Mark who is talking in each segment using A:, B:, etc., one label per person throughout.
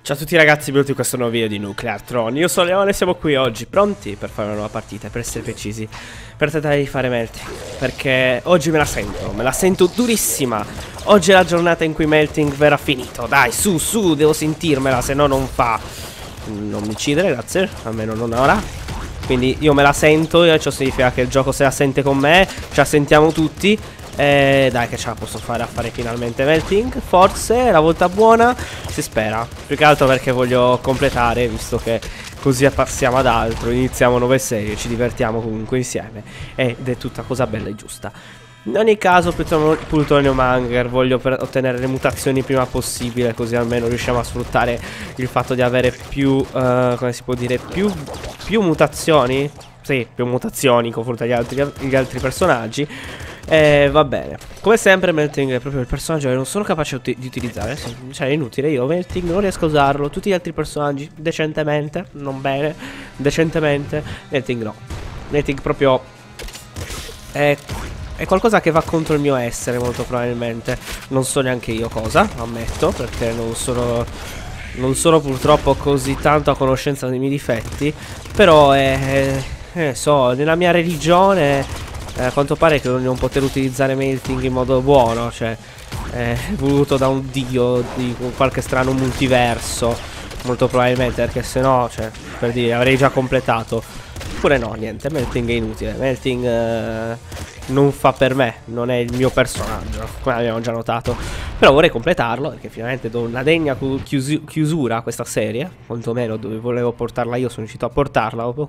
A: Ciao a tutti ragazzi, benvenuti in questo nuovo video di Nuclear Throne. Io sono Leone e siamo qui oggi pronti per fare una nuova partita, per essere precisi, per tentare di fare Melting. Perché oggi me la sento durissima. Oggi è la giornata in cui Melting verrà finito. Dai, su, devo sentirmela, se no non fa. Non mi uccidere, grazie, almeno non ora. Quindi io me la sento, e ciò significa che il gioco se la sente con me, ce la sentiamo tutti. Dai che ce la posso fare a fare finalmente Melting. Forse è la volta buona, si spera. Più che altro perché voglio completare, visto che così passiamo ad altro, iniziamo nuove serie, ci divertiamo comunque insieme ed è tutta cosa bella e giusta. In ogni caso, Plutonio Manger, voglio ottenere le mutazioni il prima possibile, così almeno riusciamo a sfruttare il fatto di avere più, come si può dire, più mutazioni. Sì, più mutazioni in confronto agli altri personaggi. Va bene. Come sempre Melting è proprio il personaggio che non sono capace di utilizzare. Cioè è inutile, io Melting non riesco a usarlo. Tutti gli altri personaggi decentemente, non bene, decentemente. Melting no. Melting proprio è qualcosa che va contro il mio essere, molto probabilmente. Non so neanche io cosa, ammetto, perché non sono purtroppo così tanto a conoscenza dei miei difetti. Però so, nella mia religione a quanto pare che non poter utilizzare Melting in modo buono, cioè voluto da un dio di qualche strano multiverso, molto probabilmente, perché se no, cioè, per dire, avrei già completato. Oppure no, niente, Melting è inutile, Melting non fa per me, non è il mio personaggio, come abbiamo già notato. Però vorrei completarlo, perché finalmente do una degna chiusura a questa serie, quantomeno dove volevo portarla io sono riuscito a portarla dopo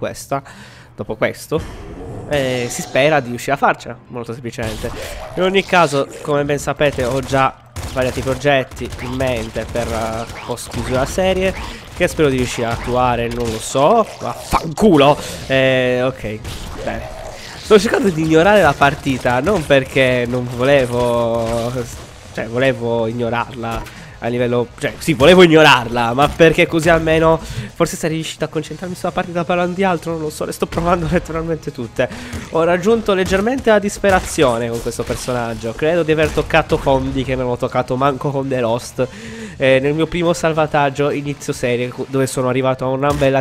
A: questo. Si spera di riuscire a farcela, molto semplicemente. In ogni caso, come ben sapete, ho già svariati progetti in mente per post chiusura serie, che spero di riuscire a attuare, non lo so. Vaffanculo! Ok, bene. Sto cercando di ignorare la partita, non perché non volevo, cioè volevo ignorarla a livello, cioè sì, volevo ignorarla, ma perché così almeno forse sarei riuscito a concentrarmi sulla partita parlando di altro, non lo so, le sto provando letteralmente tutte. Ho raggiunto leggermente la disperazione con questo personaggio, credo di aver toccato fondi che non ho toccato manco con The Lost. Nel mio primo salvataggio inizio serie, dove sono arrivato a una bella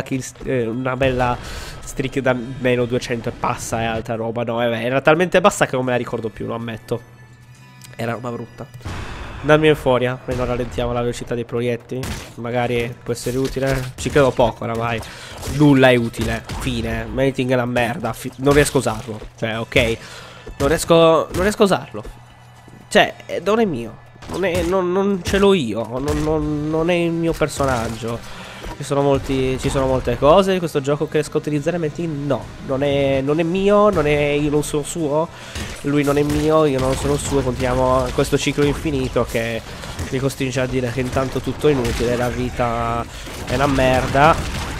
A: streak da meno 200 e passa e altra roba. No, era talmente bassa che non me la ricordo più, lo ammetto. Era roba brutta. Dammi euforia, meno rallentiamo la velocità dei proiettili. Magari può essere utile. Ci credo poco oramai. Nulla è utile. Fine. Melting è una merda. Non riesco a usarlo. Cioè, ok. Non riesco a usarlo. Cioè, non è mio. Non ce l'ho io. Non è il mio personaggio. Ci sono molte cose in questo gioco che riesco a utilizzare. Melting no. Non è mio. Io non sono suo. Lui non è mio, io non sono suo. Continuiamo questo ciclo infinito che mi costringe a dire che intanto tutto è inutile, la vita è una merda.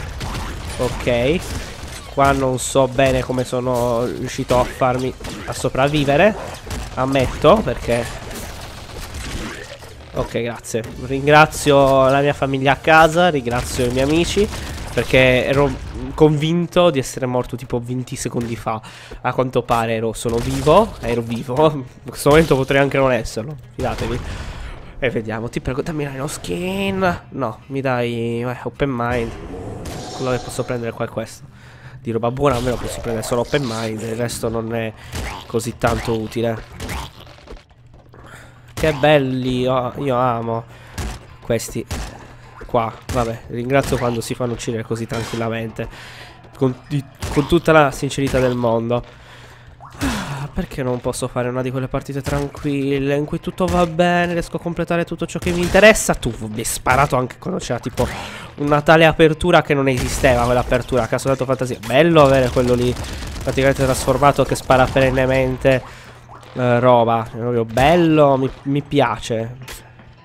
A: Ok. Qua non so bene come sono riuscito a sopravvivere, ammetto, perché ok, grazie. Ringrazio la mia famiglia a casa, ringrazio i miei amici, perché ero convinto di essere morto tipo 20 secondi fa. A quanto pare ero vivo. In questo momento potrei anche non esserlo, fidatevi. E vediamo, ti prego dammi uno skin. No, mi dai open mind. Quello che posso prendere qua è questo. Di roba buona almeno posso prendere solo open mind. Il resto non è così tanto utile. Che belli, io amo questi qua, vabbè, ringrazio quando si fanno uccidere così tranquillamente, con tutta la sincerità del mondo. Perché non posso fare una di quelle partite tranquille in cui tutto va bene, riesco a completare tutto ciò che mi interessa? Tu mi hai sparato anche quando c'era tipo una tale apertura che non esisteva, quell'apertura, a caso dato fantasia. Bello avere quello lì praticamente trasformato che spara perennemente roba, è proprio bello, mi piace.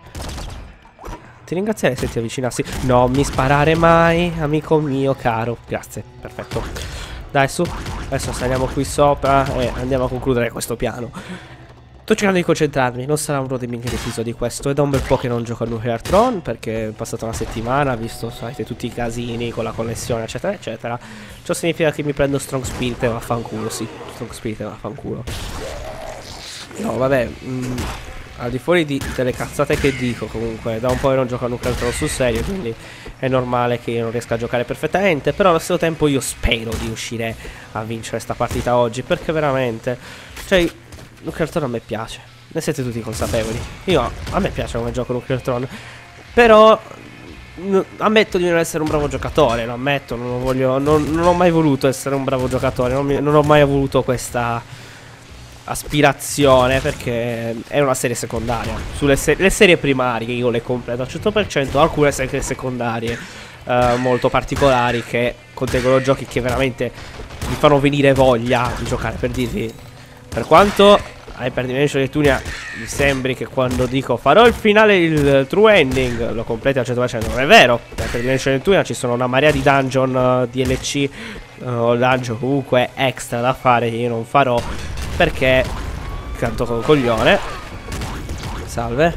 A: Ti ringrazierei se ti avvicinassi. Non mi sparare mai, amico mio caro. Grazie, perfetto. Dai, su. Adesso saliamo qui sopra e andiamo a concludere questo piano. Sto cercando di concentrarmi. Non sarà uno dei migliori episodi questo. È da un bel po' che non gioco a Nuclear Throne, perché è passata una settimana, visto, sapete, tutti i casini con la connessione, eccetera, eccetera. Ciò significa che mi prendo Strong Spirit e vaffanculo, sì. Strong Spirit e vaffanculo. No, vabbè. al di fuori delle cazzate che dico, comunque da un po' che non gioco a Nuclear Throne sul serio, quindi è normale che io non riesca a giocare perfettamente. Però allo stesso tempo io spero di riuscire a vincere sta partita oggi, perché veramente, cioè, Nuclear Throne a me piace, ne siete tutti consapevoli. A me piace come gioco Nuclear Throne, però ammetto di non essere un bravo giocatore, lo ammetto, non ho mai voluto essere un bravo giocatore, non ho mai avuto questa aspirazione, perché è una serie secondaria. Le serie primarie io le completo al 100%, alcune serie secondarie molto particolari che contengono giochi che veramente mi fanno venire voglia di giocare. Per dirvi, per quanto Hyper Dimension Neptunia mi sembri che quando dico farò il finale, il true ending, lo completi al 100%, non è vero. Per Hyper Dimension Neptunia ci sono una marea di dungeon, DLC o dungeon comunque extra da fare che io non farò, perché canto con coglione. Salve.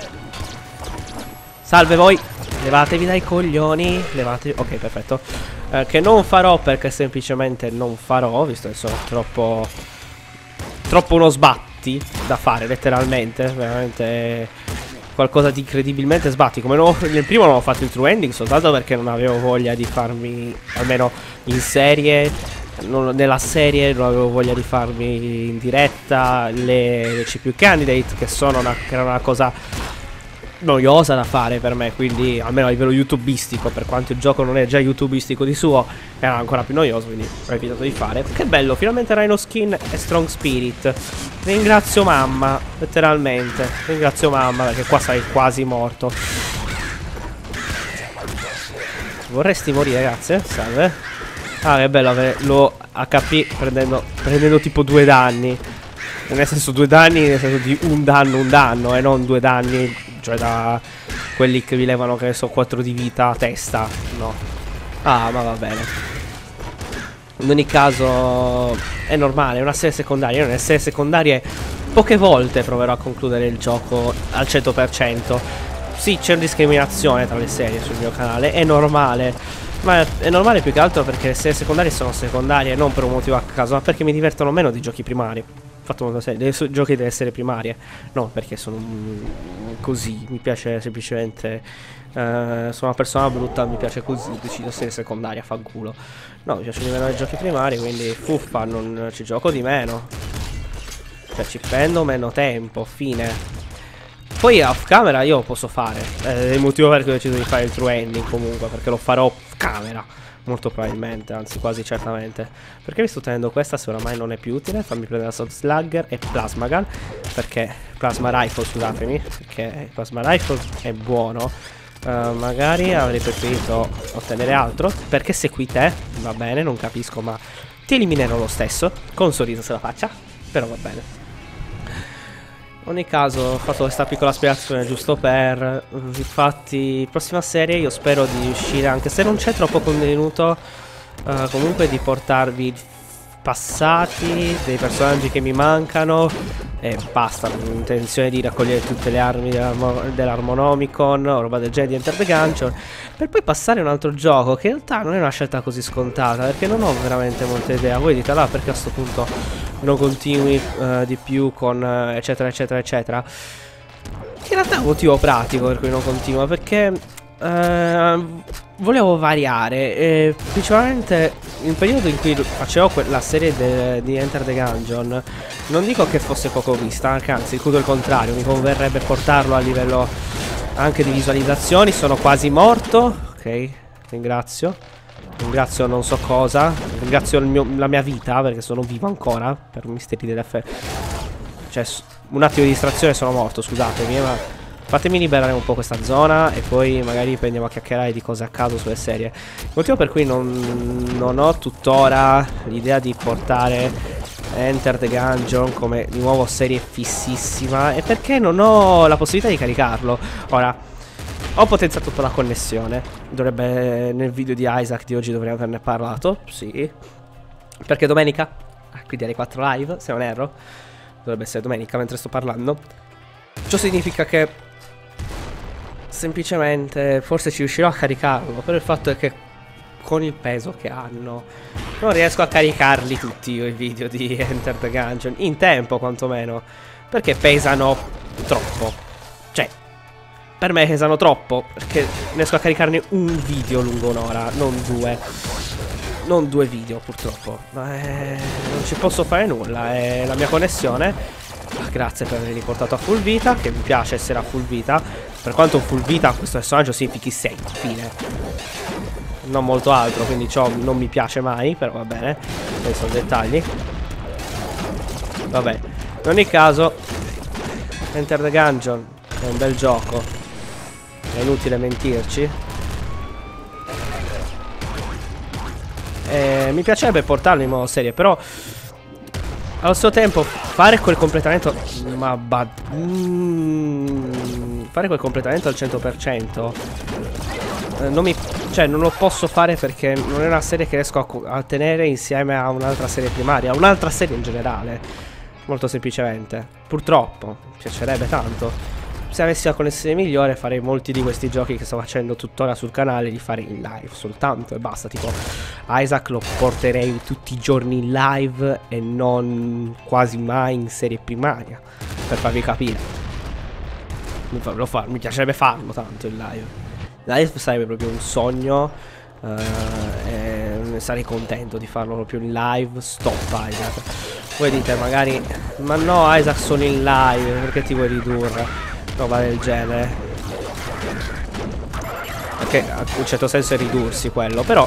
A: Salve voi. Levatevi dai coglioni. Levatevi. Ok, perfetto. Che non farò perché semplicemente non farò, visto che sono troppo uno sbatti da fare, letteralmente. Veramente qualcosa di incredibilmente sbatti. Come nel primo non ho fatto il true ending soltanto perché non avevo voglia di farmi, almeno in serie, nella serie non avevo voglia di farmi in diretta le CPU candidate, che era una cosa noiosa da fare per me, quindi almeno a livello youtubistico, per quanto il gioco non è già youtubistico di suo, era ancora più noioso, quindi ho evitato di fare. Che bello, finalmente Rhino Skin e Strong Spirit. Ringrazio mamma, letteralmente. Ringrazio mamma, perché qua sei quasi morto. Vorresti morire, grazie, salve. Ah, che bello avere lo HP prendendo tipo 2 danni. Nel senso 2 danni, nel senso di un danno, e non 2 danni, cioè da quelli che vi levano, che ne so, 4 di vita a testa. No. Ah, ma va bene. In ogni caso è normale, è una serie secondaria. Io nelle serie secondarie poche volte proverò a concludere il gioco al 100%. Sì, c'è una discriminazione tra le serie sul mio canale, è normale. Ma è normale più che altro perché le serie secondarie sono secondarie, non per un motivo a caso, ma perché mi divertono meno dei giochi primari. Ho fatto molto serio, dei giochi delle serie primarie. No, perché sono così, mi piace semplicemente. Sono una persona brutta, mi piace così, decido serie secondaria, fanculo. No, mi piacciono di meno i giochi primari, quindi fuffa, non ci gioco di meno. Cioè ci prendo meno tempo, fine. Poi off camera io lo posso fare, è il motivo per cui ho deciso di fare il true ending comunque, perché lo farò off camera, molto probabilmente, anzi quasi certamente. Perché mi sto tenendo questa se oramai non è più utile? Fammi prendere la Soul Slugger e Plasma Gun, perché Plasma Rifle, scusatemi, perché Plasma Rifle è buono. Magari avrei preferito ottenere altro, perché se qui te, va bene, non capisco, ma ti eliminerò lo stesso, con un sorriso sulla faccia, però va bene. In ogni caso ho fatto questa piccola spiegazione giusto per, infatti, prossima serie io spero di riuscire, anche se non c'è troppo contenuto, comunque di portarvi passati dei personaggi che mi mancano e basta. Non ho intenzione di raccogliere tutte le armi dell'Armonomicon o roba del genere di Enter the Gungeon, per poi passare a un altro gioco che in realtà non è una scelta così scontata, perché non ho veramente molta idea. Voi dite là perché a sto punto non continui di più con eccetera eccetera eccetera. In realtà è un motivo pratico per cui non continuo, perché volevo variare, e principalmente nel periodo in cui facevo la serie di Enter the Gungeon, non dico che fosse poco vista, anzi tutto il contrario, mi converrebbe portarlo a livello anche di visualizzazioni. Sono quasi morto, ok, ringrazio non so cosa, ringrazio la mia vita perché sono vivo ancora per misteri dell'F. Cioè un attimo di distrazione, sono morto, scusatemi, ma fatemi liberare un po' questa zona e poi magari prendiamo a chiacchierare di cose a caso sulle serie. Il motivo per cui non ho tuttora l'idea di portare Enter the Gungeon come di nuovo serie fississima è perché non ho la possibilità di caricarlo. Ora, ho potenziato tutta la connessione. Dovrebbe, nel video di Isaac di oggi dovrei averne parlato. Sì. Perché domenica, quindi alle 4 live, se non erro, dovrebbe essere domenica mentre sto parlando. Ciò significa che semplicemente forse ci riuscirò a caricarlo, però il fatto è che con il peso che hanno non riesco a caricarli tutti io, i video di Enter the Gungeon in tempo quantomeno, perché pesano troppo. Cioè, per me pesano troppo, perché riesco a caricarne un video lungo un'ora, non due. Non due video, purtroppo. Ma non ci posso fare nulla, è la mia connessione. Grazie per avermi riportato a full vita, che mi piace essere a full vita. Per quanto full vita a questo personaggio significhi 6, fine. Non molto altro, quindi ciò non mi piace mai, però va bene. Questi sono dettagli. Vabbè, in ogni caso, Enter the Gungeon è un bel gioco. È inutile mentirci. Mi piacerebbe portarlo in modo serie, però allo stesso tempo fare quel completamento, fare quel completamento al 100% cioè non lo posso fare, perché non è una serie che riesco a tenere insieme a un'altra serie primaria, a un'altra serie in generale. Molto semplicemente. Purtroppo, mi piacerebbe tanto. Se avessi la connessione migliore farei molti di questi giochi che sto facendo tuttora sul canale, li farei in live soltanto e basta. Tipo Isaac lo porterei tutti i giorni in live e non quasi mai in serie primaria, per farvi capire. Mi piacerebbe farlo tanto in live. Live sarebbe proprio un sogno, e sarei contento di farlo proprio in live. Stop Isaac. Voi dite magari, ma no Isaac solo in live, perché ti vuoi ridurre? Roba del genere. Perché in un certo senso è ridursi quello, però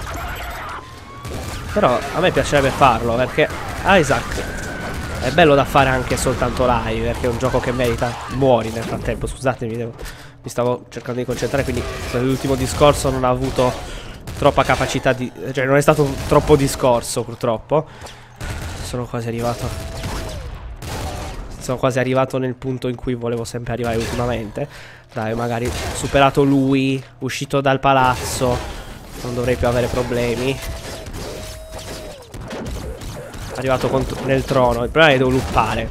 A: a me piacerebbe farlo, perché Isaac è bello da fare anche soltanto live, perché è un gioco che merita. Muori nel frattempo, scusatemi, mi stavo cercando di concentrare, quindi l'ultimo discorso non ha avuto troppa capacità di, cioè non è stato troppo discorso, purtroppo. Sono quasi arrivato nel punto in cui volevo sempre arrivare ultimamente. Dai, magari superato lui, uscito dal palazzo, non dovrei più avere problemi. Arrivato nel trono, il problema è che devo luppare.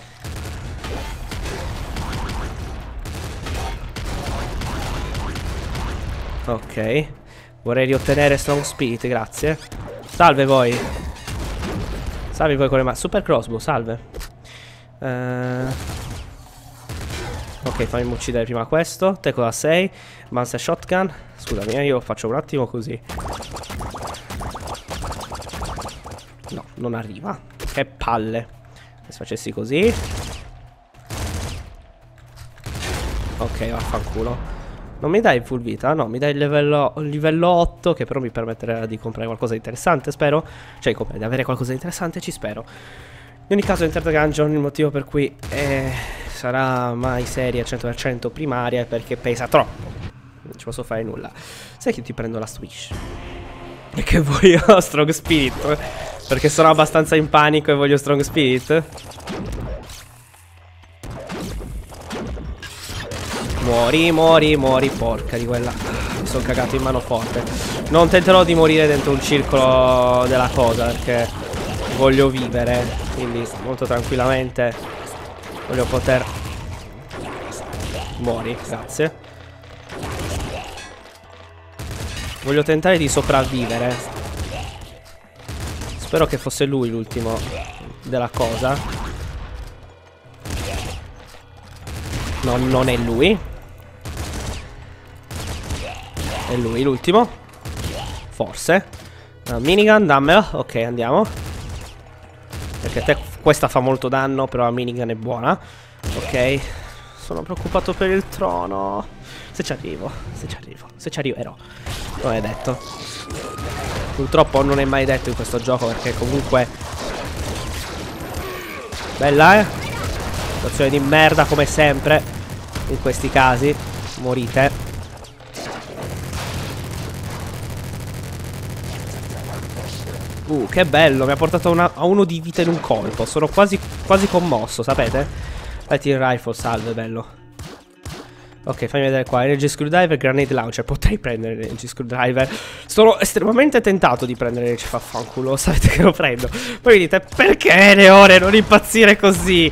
A: Ok, vorrei riottenere Strong Spirit, grazie. Salve voi. Salve voi con le mani. Super crossbow, salve. Ok, fammi uccidere prima questo. Te cosa sei? Mansa shotgun. Scusami, io faccio un attimo così. No, non arriva. Che palle. Se facessi così. Ok, vaffanculo. Non mi dai il full vita? No, mi dai il livello 8, che però mi permetterà di comprare qualcosa di interessante, spero. Cioè, di avere qualcosa di interessante, ci spero. In ogni caso, Enter the Gungeon, il motivo per cui sarà mai serie al 100% primaria è perché pesa troppo. Non ci posso fare nulla. Sai che ti prendo la Switch? E che voglio Strong Spirit? Perché sono abbastanza in panico e voglio Strong Spirit? Muori, porca di quella. Mi sono cagato in mano forte. Non tenterò di morire dentro un circolo della cosa, perché voglio vivere, quindi molto tranquillamente voglio poter. Muori, grazie. Voglio tentare di sopravvivere. Spero che fosse lui l'ultimo della cosa. No, non è lui. È lui l'ultimo. Forse. Minigun, dammela. Ok, andiamo. Perché questa fa molto danno, però la minigun è buona. Ok. Sono preoccupato per il trono. Se ci arriverò. Non è detto. Purtroppo non è mai detto in questo gioco, perché comunque. Bella, situazione di merda come sempre. In questi casi. Morite. Che bello, mi ha portato a uno di vita in un colpo. Sono quasi commosso, sapete? Lighting rifle, salve, bello. Ok, fammi vedere qua. Energy screwdriver, grenade launcher. Potrei prendere l'energy screwdriver. Sono estremamente tentato di prendere il fanculo. Sapete che lo prendo. Poi mi dite, perché Leone non impazzire così?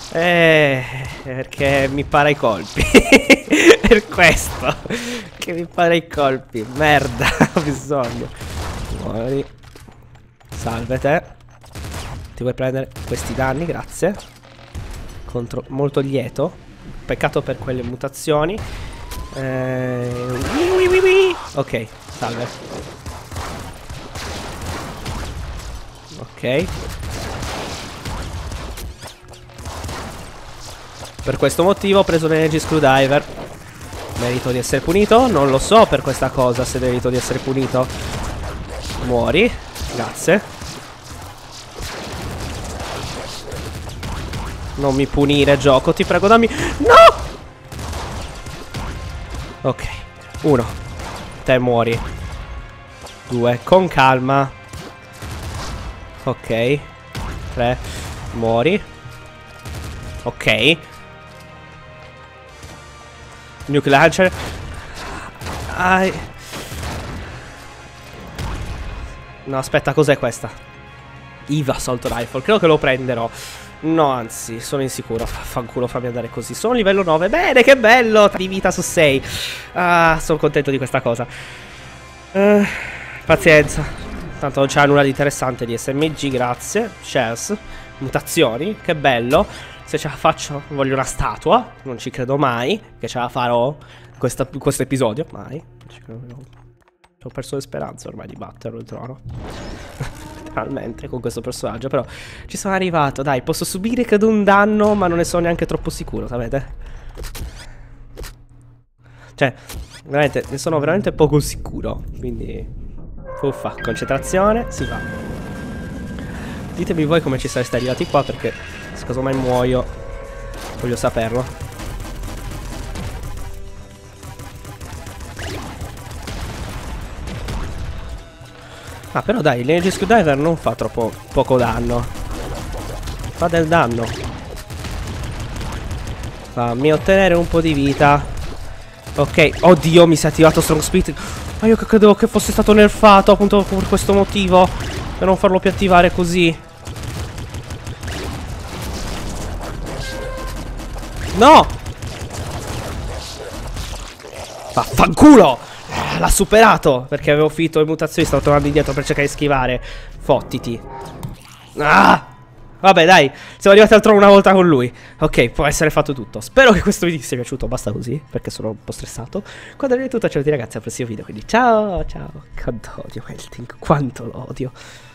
A: Perché mi para i colpi. Per questo che mi para i colpi. Merda, ho bisogno. Muori. Salve te. Ti vuoi prendere questi danni, grazie. molto lieto. Peccato per quelle mutazioni. Ok, salve. Ok. Per questo motivo ho preso l'Energy Screwdriver. Merito di essere punito? Non lo so per questa cosa se merito di essere punito. Muori. Grazie. Non mi punire, gioco, ti prego, dammi... No! Ok. 1. Te muori. 2. Con calma. Ok. 3. Muori. Ok. Nuke Launcher. No, aspetta, cos'è questa? EVA Assault Rifle. Credo che lo prenderò. No, anzi, sono insicuro. Fanculo, fammi andare così. Sono livello 9. Bene, che bello. 3 di vita su 6. Ah, sono contento di questa cosa. Pazienza. Tanto non c'è nulla di interessante di SMG, grazie. Shells. Mutazioni, che bello. Se ce la faccio, voglio una statua. Non ci credo mai che ce la farò questo episodio. Mai. Ho perso le speranze ormai di batterlo il trono. Letteralmente con questo personaggio. Però ci sono arrivato. Dai, posso subire credo un danno, ma non ne sono neanche troppo sicuro, sapete? Cioè, veramente, ne sono veramente poco sicuro. Quindi uffa, concentrazione, si va. Ditemi voi come ci sareste arrivati qua, perché se casomai muoio voglio saperlo. Ah, però dai, l'Energy Screwdriver non fa troppo poco danno. Fa del danno. Fammi ottenere un po' di vita. Ok, oddio, mi si è attivato Strong Spirit. Ma io credevo che fosse stato nerfato appunto per questo motivo, per non farlo più attivare così. No! Vaffanculo! L'ha superato! Perché avevo finito le mutazioni, stavo tornando indietro per cercare di schivare. Fottiti. Ah! Vabbè, dai, siamo arrivati al trono una volta con lui. Ok, può essere fatto tutto. Spero che questo video ti sia piaciuto. Basta così, perché sono un po' stressato. Quando è tutto, ciao a tutti ragazzi, al prossimo video. Quindi ciao, ciao. Quanto odio Melting, quanto lo odio.